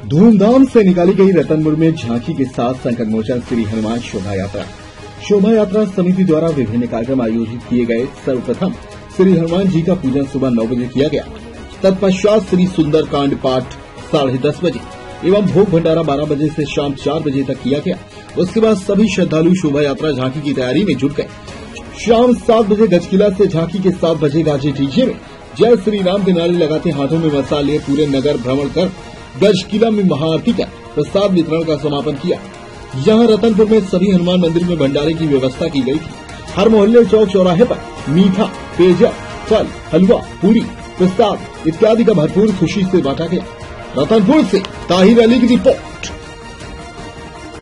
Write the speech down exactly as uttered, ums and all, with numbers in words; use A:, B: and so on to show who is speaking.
A: धूमधाम से निकाली गई रतनपुर में झांकी के साथ संकट मोचन श्री हनुमान शोभा यात्रा। शोभा यात्रा समिति द्वारा विभिन्न कार्यक्रम आयोजित किए गए। सर्वप्रथम श्री हनुमान जी का पूजन सुबह नौ बजे किया गया। तत्पश्चात श्री सुंदर कांड पाठ साढ़े दस बजे एवं भोग भंडारा बारह बजे से शाम चार बजे तक किया गया। उसके बाद सभी श्रद्धालु शोभा यात्रा झांकी की तैयारी में जुट गए। शाम सात बजे गजकिला से झांकी के सात बजे गाजे डीजे में जय श्री राम के नारे लगाते हाथों में मसाल लिए पूरे नगर भ्रमण कर गजकिला में महाआरती कर प्रसाद वितरण का समापन किया। यहाँ रतनपुर में सभी हनुमान मंदिर में भंडारे की व्यवस्था की गई थी। हर मोहल्ले चौक चौराहे पर मीठा, पेयजल, फल, हलवा, पूरी, प्रसाद इत्यादि का भरपूर खुशी से बांटा गया। रतनपुर से ताहिर अली की रिपोर्ट।